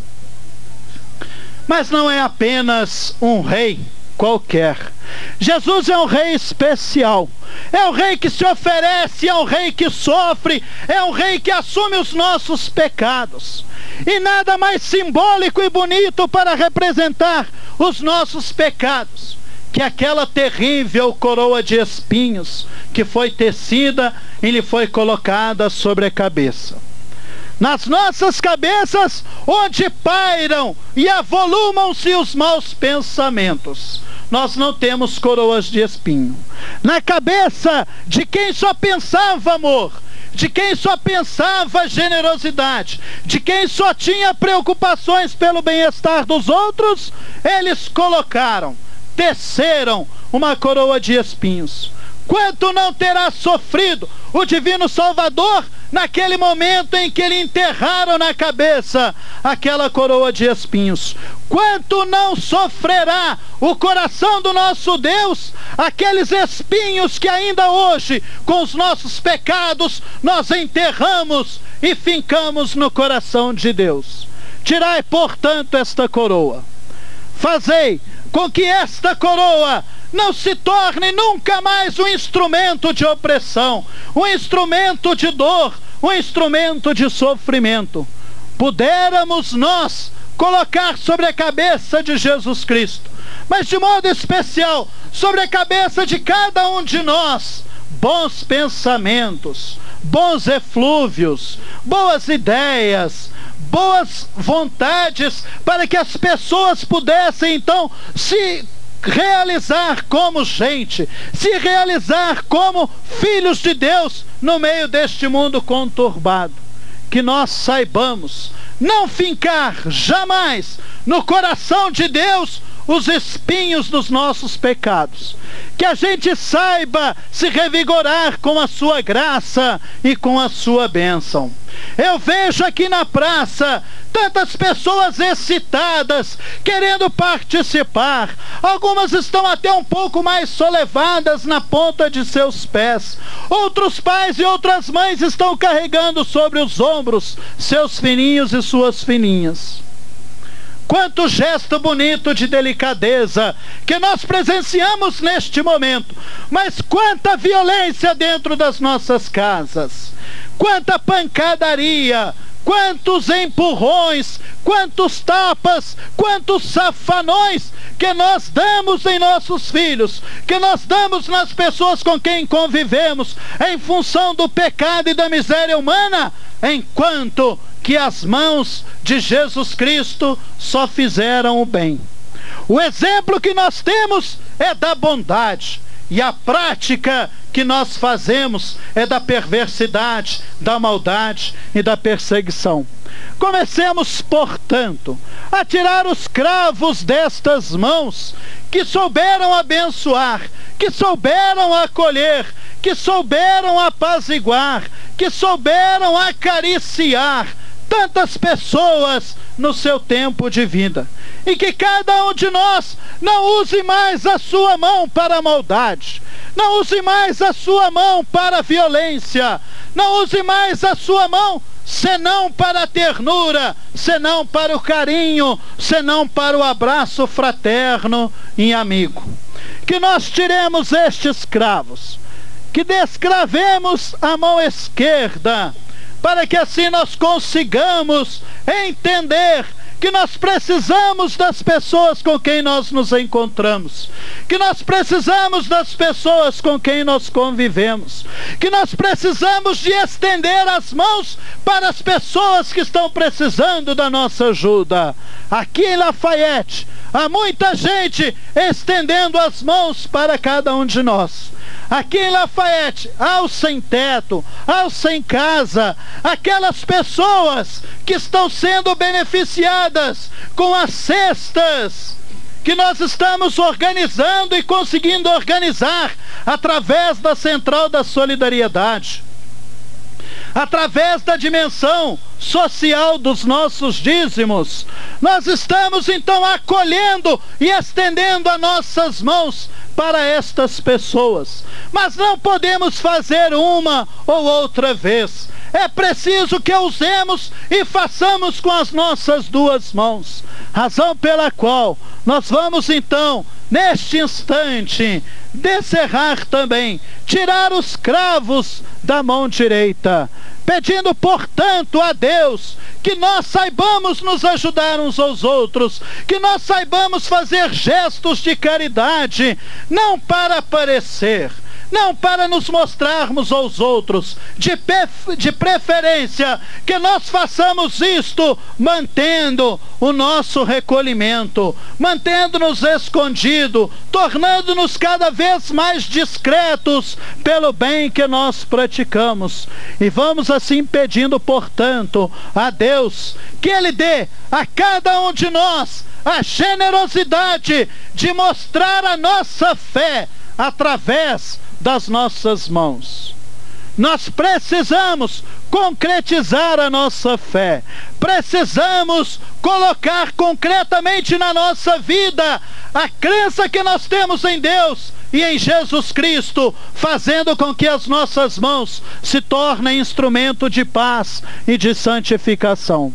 Mas não é apenas um Rei qualquer. Jesus é um Rei especial. É um Rei que se oferece, é um Rei que sofre, é um Rei que assume os nossos pecados. E nada mais simbólico e bonito para representar os nossos pecados que aquela terrível coroa de espinhos que foi tecida e lhe foi colocada sobre a cabeça. Nas nossas cabeças, onde pairam e avolumam-se os maus pensamentos, nós não temos coroas de espinho. Na cabeça de quem só pensava amor, de quem só pensava generosidade, de quem só tinha preocupações pelo bem-estar dos outros, eles colocaram, teceram uma coroa de espinhos. Quanto não terá sofrido o Divino Salvador naquele momento em que lhe enterraram na cabeça aquela coroa de espinhos? Quanto não sofrerá o coração do nosso Deus aqueles espinhos que ainda hoje, com os nossos pecados, nós enterramos e fincamos no coração de Deus? Tirai, portanto, esta coroa. Fazei com que esta coroa não se torne nunca mais um instrumento de opressão, um instrumento de dor, um instrumento de sofrimento. Pudéramos nós colocar sobre a cabeça de Jesus Cristo, mas de modo especial sobre a cabeça de cada um de nós, bons pensamentos, bons eflúvios, boas ideias, boas vontades, para que as pessoas pudessem então se realizar como gente, se realizar como filhos de Deus no meio deste mundo conturbado. Que nós saibamos não fincar jamais no coração de Deus os espinhos dos nossos pecados. Que a gente saiba se revigorar com a sua graça e com a sua bênção. Eu vejo aqui na praça tantas pessoas excitadas, querendo participar. Algumas estão até um pouco mais solevadas na ponta de seus pés. Outros pais e outras mães estão carregando sobre os ombros seus filhinhos e suas filhinhas. Quanto gesto bonito de delicadeza que nós presenciamos neste momento, mas quanta violência dentro das nossas casas, quanta pancadaria, quantos empurrões, quantos tapas, quantos safanões que nós damos em nossos filhos, que nós damos nas pessoas com quem convivemos, em função do pecado e da miséria humana, enquanto que as mãos de Jesus Cristo só fizeram o bem. O exemplo que nós temos é da bondade, e a prática que nós fazemos é da perversidade, da maldade e da perseguição. Comecemos, portanto, a tirar os cravos destas mãos que souberam abençoar, que souberam acolher, que souberam apaziguar, que souberam acariciar tantas pessoas no seu tempo de vida. E que cada um de nós não use mais a sua mão para a maldade, não use mais a sua mão para a violência, não use mais a sua mão senão para a ternura, senão para o carinho, senão para o abraço fraterno e amigo. Que nós tiremos estes cravos, que descravemos a mão esquerda, para que assim nós consigamos entender que nós precisamos das pessoas com quem nós nos encontramos, que nós precisamos das pessoas com quem nós convivemos, que nós precisamos de estender as mãos para as pessoas que estão precisando da nossa ajuda. Aqui em Lafayette há muita gente estendendo as mãos para cada um de nós. Aqui em Lafayette, aos sem teto, aos sem casa, aquelas pessoas que estão sendo beneficiadas com as cestas que nós estamos organizando e conseguindo organizar através da Central da Solidariedade. através da dimensão social dos nossos dízimos, nós estamos então acolhendo e estendendo as nossas mãos para estas pessoas. Mas não podemos fazer uma ou outra vez. É preciso que usemos e façamos com as nossas duas mãos. Razão pela qual nós vamos então, neste instante, descerrar também, tirar os cravos da mão direita, pedindo, portanto, a Deus que nós saibamos nos ajudar uns aos outros, que nós saibamos fazer gestos de caridade, não para aparecer, não para nos mostrarmos aos outros, de, de preferência que nós façamos isto mantendo o nosso recolhimento, mantendo-nos escondido, tornando-nos cada vez mais discretos pelo bem que nós praticamos. E vamos assim pedindo, portanto, a Deus que Ele dê a cada um de nós a generosidade de mostrar a nossa fé através das nossas mãos. Nós precisamos concretizar a nossa fé, precisamos colocar concretamente na nossa vida a crença que nós temos em Deus e em Jesus Cristo, fazendo com que as nossas mãos se tornem instrumento de paz e de santificação.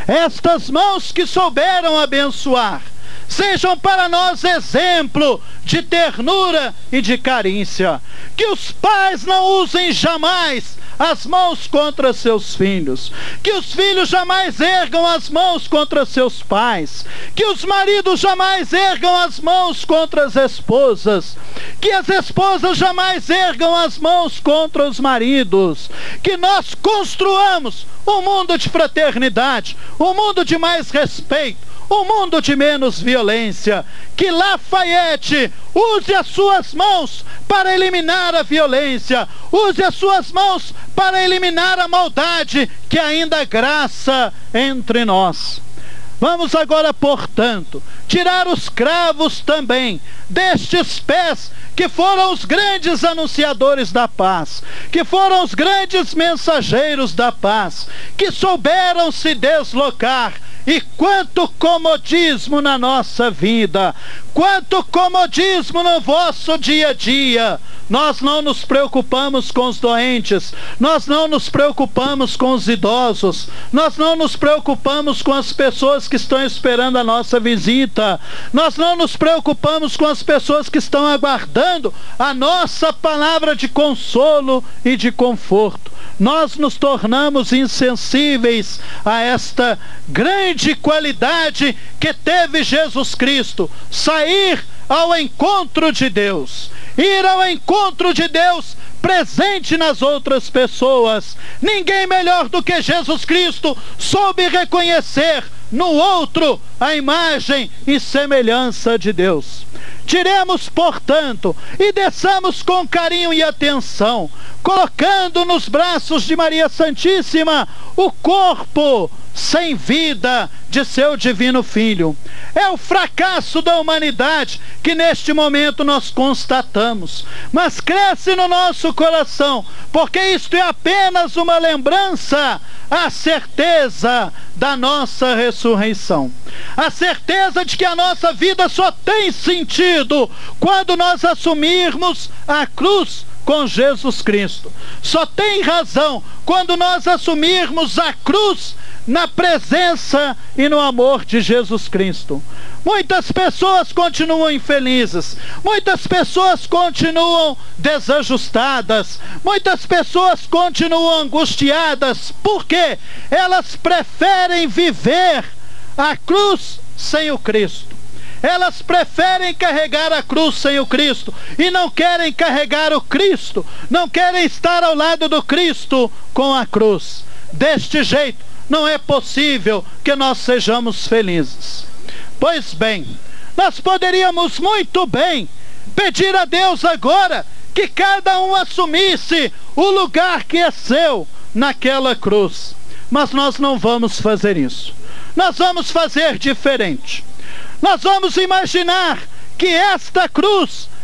Estas mãos que souberam abençoar, sejam para nós exemplo de ternura e de carícia. Que os pais não usem jamais as mãos contra seus filhos, que os filhos jamais ergam as mãos contra seus pais, que os maridos jamais ergam as mãos contra as esposas, que as esposas jamais ergam as mãos contra os maridos, que nós construamos um mundo de fraternidade, um mundo de mais respeito, um mundo de menos violência. Que Lafayette use as suas mãos para eliminar a violência, use as suas mãos para eliminar a maldade que ainda graça entre nós. Vamos agora, portanto, tirar os cravos também destes pés que foram os grandes anunciadores da paz, que foram os grandes mensageiros da paz, que souberam se deslocar. E quanto comodismo na nossa vida, quanto comodismo no vosso dia a dia. Nós não nos preocupamos com os doentes, nós não nos preocupamos com os idosos, nós não nos preocupamos com as pessoas que estão esperando a nossa visita, nós não nos preocupamos com as pessoas que estão aguardando a nossa palavra de consolo e de conforto. Nós nos tornamos insensíveis a esta grande qualidade que teve Jesus Cristo: sair ao encontro de Deus, ir ao encontro de Deus presente nas outras pessoas. Ninguém melhor do que Jesus Cristo soube reconhecer no outro a imagem e semelhança de Deus. Tiremos, portanto, e desçamos com carinho e atenção, colocando nos braços de Maria Santíssima o corpo sem vida de seu divino Filho. É o fracasso da humanidade que neste momento nós constatamos, mas cresce no nosso coração, porque isto é apenas uma lembrança, a certeza da nossa ressurreição, a certeza de que a nossa vida só tem sentido quando nós assumirmos a cruz com Jesus Cristo. Só tem razão quando nós assumirmos a cruz na presença e no amor de Jesus Cristo. Muitas pessoas continuam infelizes, muitas pessoas continuam desajustadas, muitas pessoas continuam angustiadas, porque elas preferem viver a cruz sem o Cristo. Elas preferem carregar a cruz sem o Cristo e não querem carregar o Cristo, não querem estar ao lado do Cristo com a cruz. Deste jeito, não é possível que nós sejamos felizes. Pois bem, nós poderíamos muito bem pedir a Deus agora que cada um assumisse o lugar que é seu naquela cruz. Mas nós não vamos fazer isso. Nós vamos fazer diferente. Nós vamos imaginar que esta cruz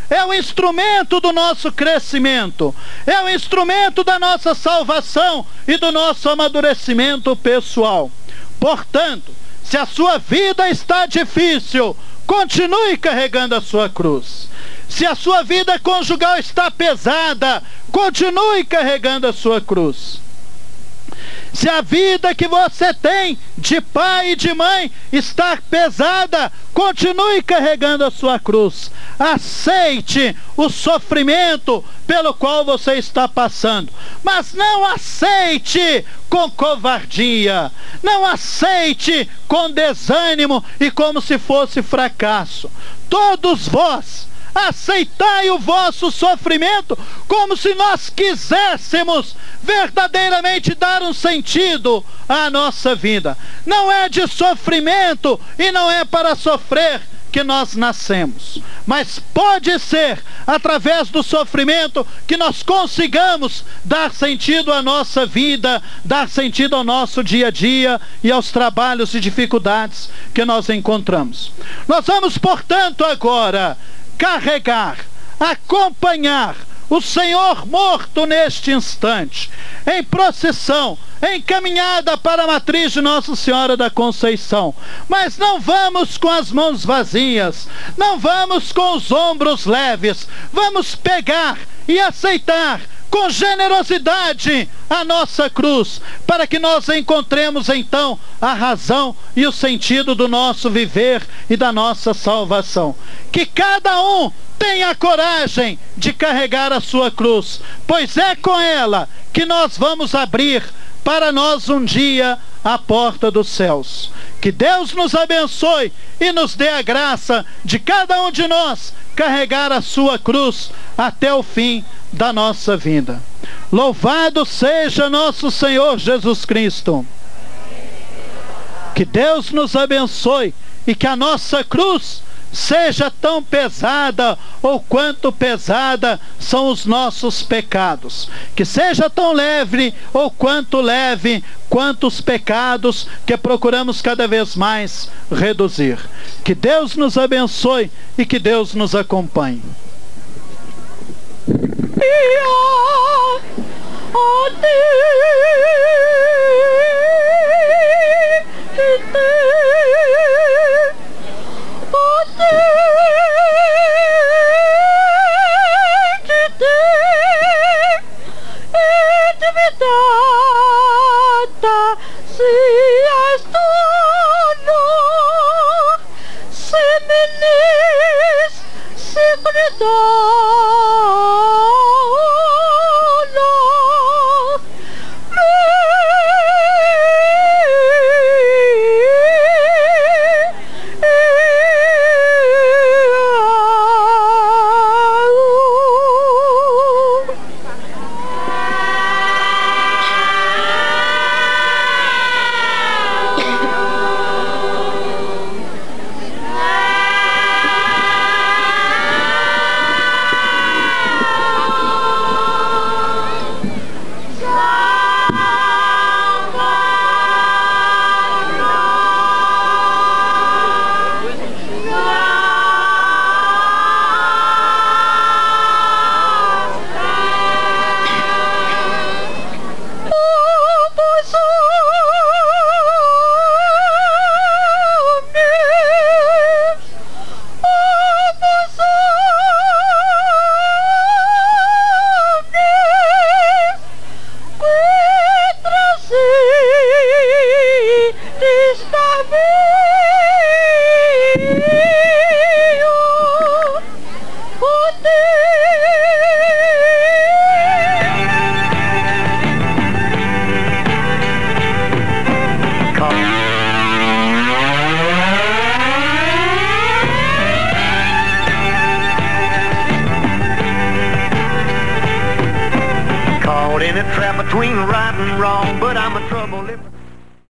é o instrumento do nosso crescimento, é o instrumento da nossa salvação e do nosso amadurecimento pessoal. Portanto, se a sua vida está difícil, continue carregando a sua cruz. Se a sua vida conjugal está pesada, continue carregando a sua cruz. Se a vida que você tem de pai e de mãe está pesada, continue carregando a sua cruz. Aceite o sofrimento pelo qual você está passando, mas não aceite com covardia, não aceite com desânimo e como se fosse fracasso. Todos vós aceitai o vosso sofrimento como se nós quiséssemos verdadeiramente dar um sentido à nossa vida. Não é de sofrimento e não é para sofrer que nós nascemos, mas pode ser através do sofrimento que nós consigamos dar sentido à nossa vida, dar sentido ao nosso dia a dia e aos trabalhos e dificuldades que nós encontramos. Nós vamos, portanto, agora carregar, acompanhar o Senhor morto neste instante, em procissão, em caminhada para a matriz de Nossa Senhora da Conceição. Mas não vamos com as mãos vazias, não vamos com os ombros leves, vamos pegar e aceitar com generosidade a nossa cruz, para que nós encontremos então a razão e o sentido do nosso viver e da nossa salvação. Que cada um tenha a coragem de carregar a sua cruz, pois é com ela que nós vamos abrir para nós um dia a porta dos céus. Que Deus nos abençoe e nos dê a graça de cada um de nós carregar a sua cruz até o fim da nossa vida. Louvado seja nosso Senhor Jesus Cristo. Que Deus nos abençoe e que a nossa cruz seja tão pesada ou quanto pesada são os nossos pecados, que seja tão leve ou quanto leve quanto os pecados que procuramos cada vez mais reduzir. Que Deus nos abençoe e que Deus nos acompanhe. In a trap between right and wrong, but I'm a trouble if